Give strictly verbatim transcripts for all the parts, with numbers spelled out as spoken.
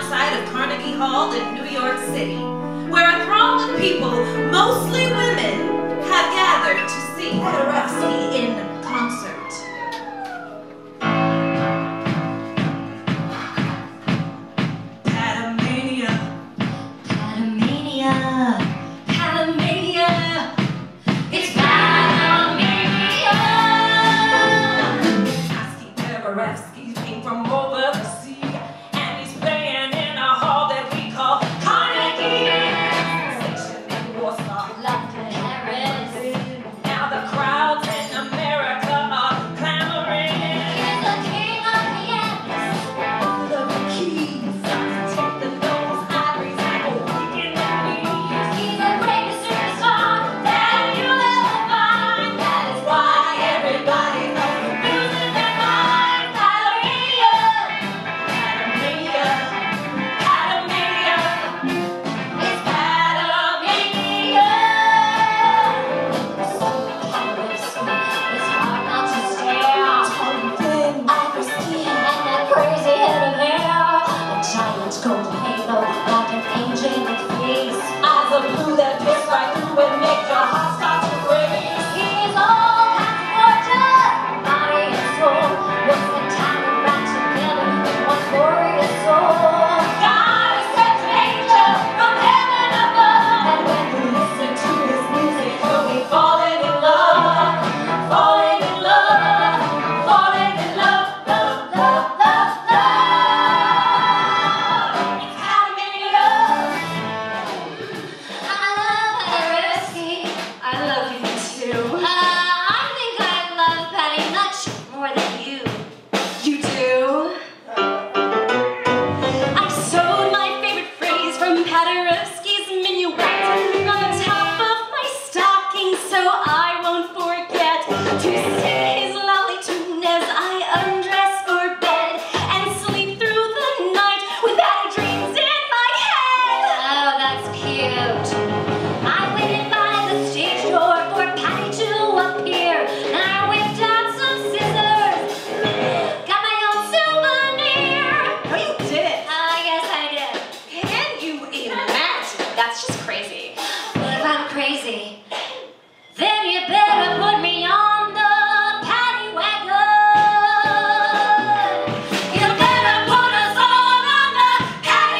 outside of Carnegie Hall in New York City, where a throng of people, mostly women, have gathered to see Paderewski in concert. Padermania, Padermania, Padermania, it's Padermania. Ignacy Paderewski came from over the sea, and he's playing in a hall that we call Carnegie. Station in Warsaw, London, Paris. Now the crowds in America are clamoring. He's the king of pianists, all of the keys. Take the notes, ivories, and go weak in the knees. He's the greatest superstar that you'll ever find. That is why everybody knows the music they find. Padermania, Padermania, Padermania, it's Padermania. So Paderewski, it's hard not to stare. Tall and thin, ivory skin, and that crazy head of hair. A giant gold halo, like an angelic face. Eyes of blue that pierce right through and make your heart start to race. He's all kinds of gorgeous, body and soul. What's the time to wrap together in one glorious soul? God is such an angel from heaven above, and when we listen to his music, we'll be falling in love, falling in love, falling in love, love, love, love, love. It's Padermania. I love Paderewski. I love you too. Uh, I think I love Patty much more than you. You do? I sewed my favorite phrase from Paderewski's minuet on the top of my stocking so I won't forget to sing his lovely tune as I undress for bed and sleep through the night with Patty dreams in my head. Oh, that's cute. I waited by the stage door for Patty to appear, and I whipped out some scissors, got my own souvenir. No, you didn't. Ah, yes, I did. Can you imagine? That's just crazy. Well, if I'm crazy, then you better put me on the paddy wagon. You better put us all on the paddy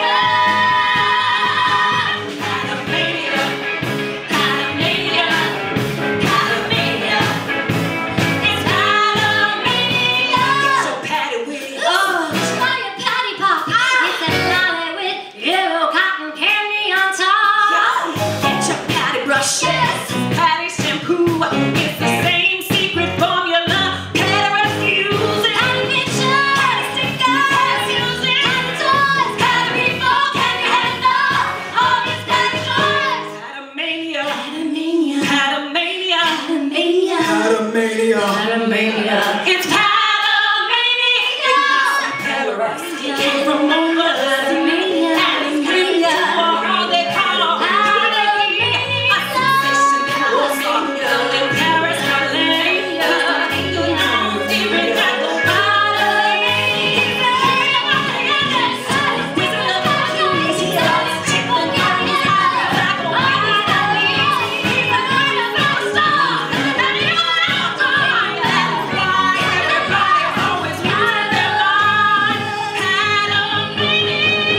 wagon. Padermania, Padermania, Padermania, it's Padermania. So Patty with it. Oh, try a patty pop. It's a lolly with yellow cotton candy on top. Get your Patty brush. Yes. Patty shampoo. It's the same secret formula. Paderewski uses. Patty pictures, patty stickers, patty music, patty toys, patty people, can you handle all these patty joys? Padermania. Padermania, Padermania. Padermania, Padermania. Padermania. It's Padermania. Paderewski came from over the sea. And his dreams to all they call Carnegie. A sensation in Warsaw, in Paris, Helene. Who knows even at the bottom? He's the king of pianists. Wizard of Hercules. He's got his chick on Yanni's eye. Black on Yanni's knees. He's the kind of superstar that you will die. That's why everybody's always losing their mind. Padermania.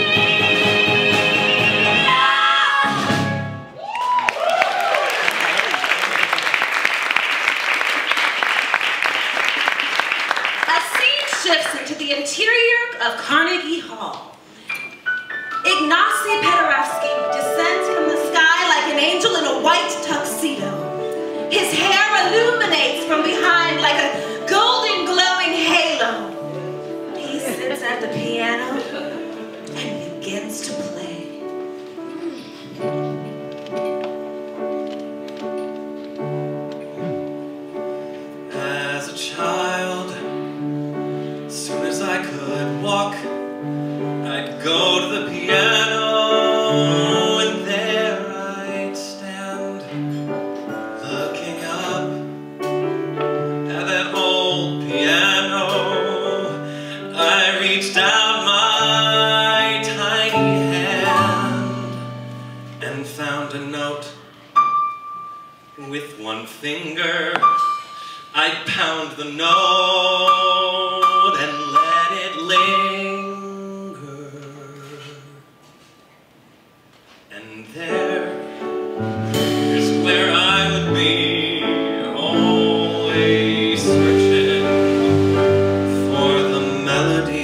A scene shifts into the interior of Carnegie Hall. Ignacy Paderewski descends from the sky like an angel in a white tuxedo. His hair illuminates from behind like a golden glowing halo. He sits at the piano and begins to play. As a child, as soon as I could walk, I'd go to the piano, and there I'd stand, looking up at that old piano. I reached out my With one finger, I'd pound the note and let it linger. And there is where I would be, always searching for the melody.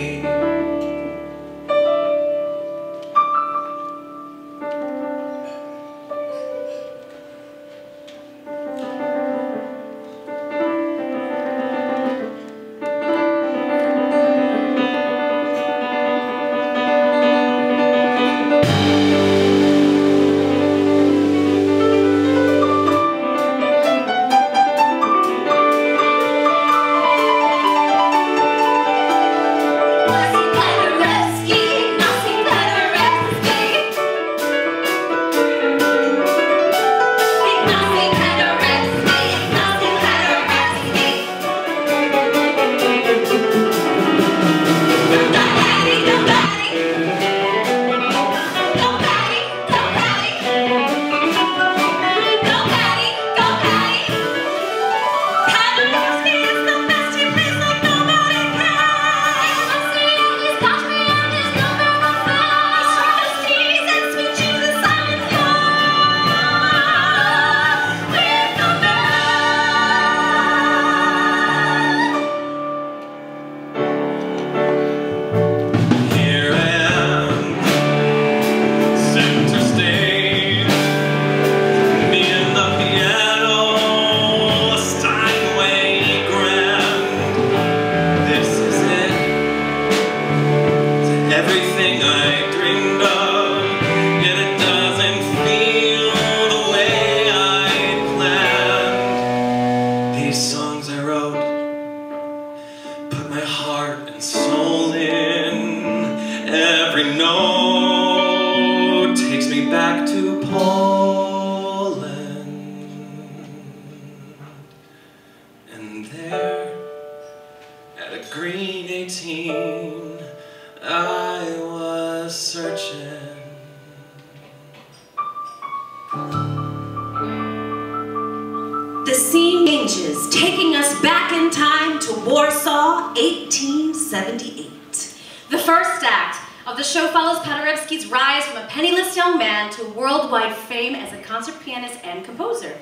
The scene changes, taking us back in time to Warsaw, eighteen seventy-eight. The first act of the show follows Paderewski's rise from a penniless young man to worldwide fame as a concert pianist and composer.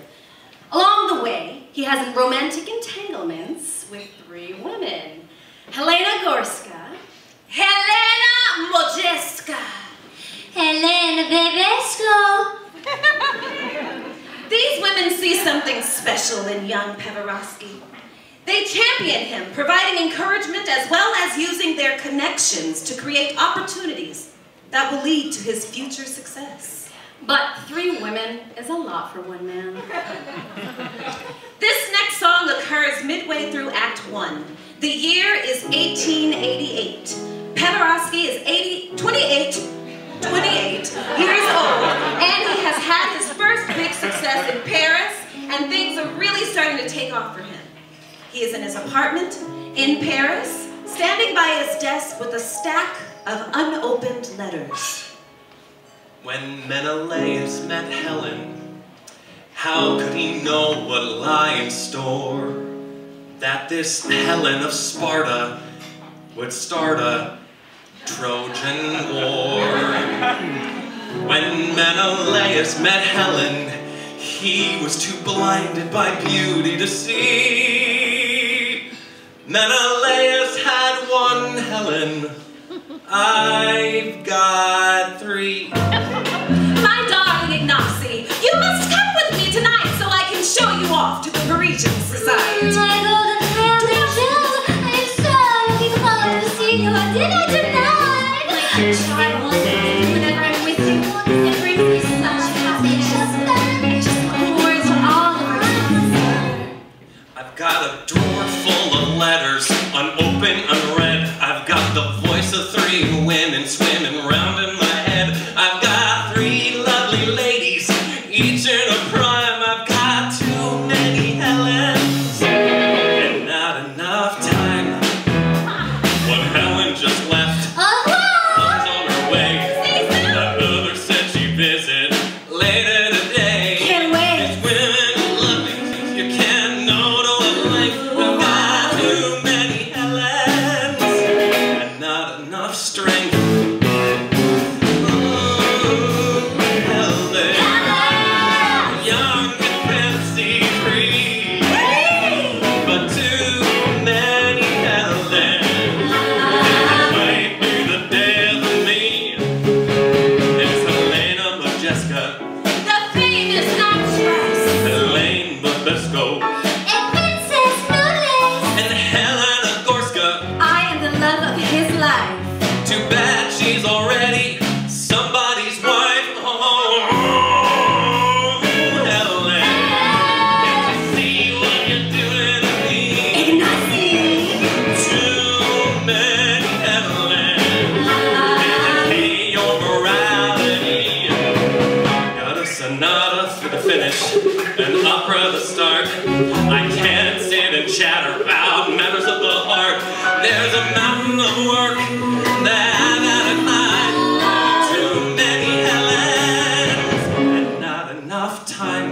Along the way, he has romantic entanglements with three women. Helena Gorska, Helena Mojeska, Helene Bibesco. These women see something special in young Paderewski. They champion him, providing encouragement as well as using their connections to create opportunities that will lead to his future success. but three women is a lot for one man. This next song occurs midway through Act One. The year is eighteen eighty-eight. Paderewski is eighty, twenty-eight, twenty-eight years old, and he has had his first big success in Paris, and things are really starting to take off for him. He is in his apartment in Paris, standing by his desk with a stack of unopened letters. When Menelaus met Helen, how could he know what lay in store? That this Helen of Sparta would start a Trojan War. When Menelaus met Helen, he was too blinded by beauty to see. Menelaus had one Helen, I've got three. My darling Ignacy, you must come with me tonight so I can show you off to the Parisian society. My golden family jewel, I'm so looking forward to seeing you at dinner tonight. My child, whenever I'm with you, it brings me such happiness. Just words are all over. I've got a drawer full of letters, unopened, unread. I've got the voice of three women swimming round in my head. I've got three lovely ladies, each in a prime. I've got too many Helens, and not enough time. One Helen just left, comes on her got enough strength. Ooh, Helene, young and fancy-free, but too many Helenes. It might be the death of me. It's Helena Majeska, The famous actress. Helene Bibesco, And Princess Knowles. and Helena Gorska. I am the love of his life. Too bad she's already somebody's wife. Oh, Helene, can't you see what you're doing to me? Ignacy. Too many Helenes. Hey, your morality. Got a sonata for the finish, an opera the start. I can't sit and chatter about matters of the heart. There's a mountain of work that I've got to climb. Too many Helenes and not enough time.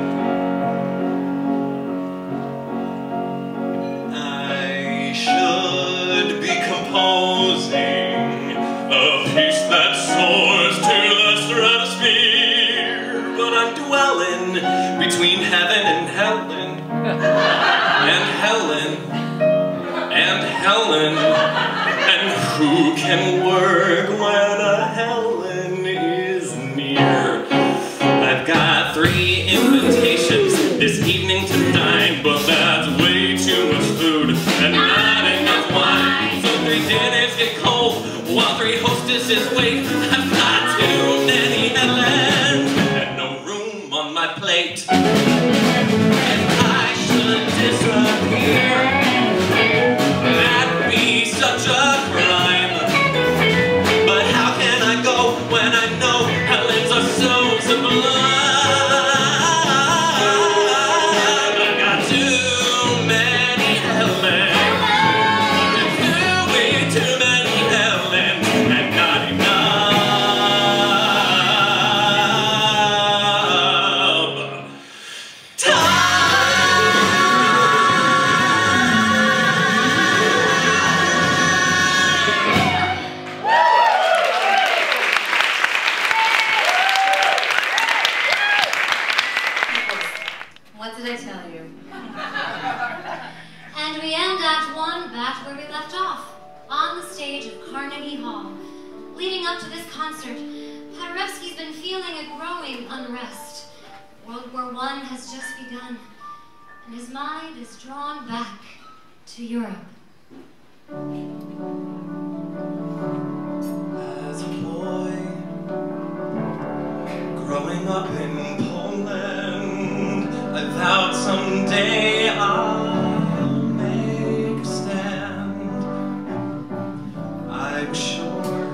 I should be composing a piece that soars to the stratosphere, but I'm dwelling between heaven and Helen, and Helen, and Helen, and who can work when a Helen is near? I've got three invitations this evening to dine, but that's way too much food and not enough wine. So three dinners get cold while three hostesses wait. I've got too many Helens and no room on my plate. And I should disappear. That'd be such a crime. But how can I go when I know Helens are so sublime? I've got too many Helens. Too, way too many Helens and not enough time. What did I tell you? And we end Act One back where we left off, on the stage of Carnegie Hall. Leading up to this concert, Paderewski's been feeling a growing unrest. World War One has just begun, and his mind is drawn back to Europe. As a boy, growing up in Poland, I vowed someday I'll make a stand. I'm sure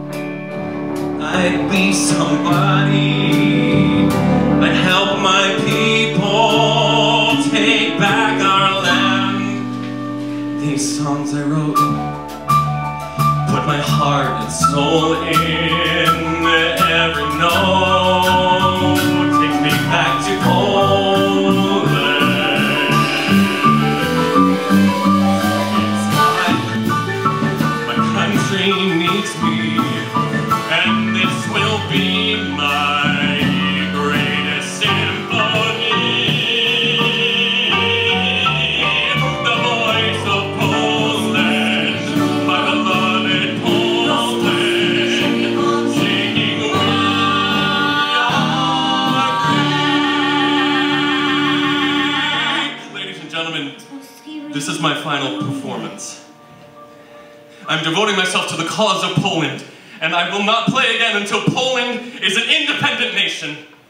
I'd be somebody. I'd help my people take back our land. These songs I wrote, put my heart and soul in every note. Take me back to Poland. It's time. My country needs me, and this will be my greatest symphony. The voice of Poland, my beloved Poland, singing we are free. Ladies and gentlemen, this is my final performance. I'm devoting myself to the cause of Poland, and I will not play again until Poland is an independent nation.